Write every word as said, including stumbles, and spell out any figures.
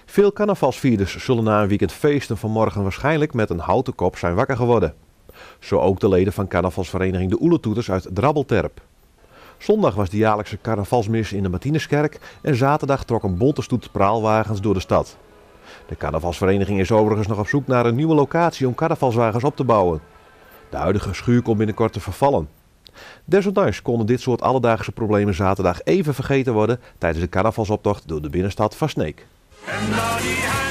Veel carnavalsvierders zullen na een weekend feesten vanmorgen waarschijnlijk met een houten kop zijn wakker geworden. Zo ook de leden van carnavalsvereniging De Oeletoeters uit Drabbelterp. Zondag was de jaarlijkse carnavalsmis in de Martinuskerk en zaterdag trok een bonte stoet praalwagens door de stad. De carnavalsvereniging is overigens nog op zoek naar een nieuwe locatie om carnavalswagens op te bouwen. De huidige schuur komt binnenkort te vervallen. Desondanks konden dit soort alledaagse problemen zaterdag even vergeten worden tijdens de carnavalsoptocht door de binnenstad van Sneek.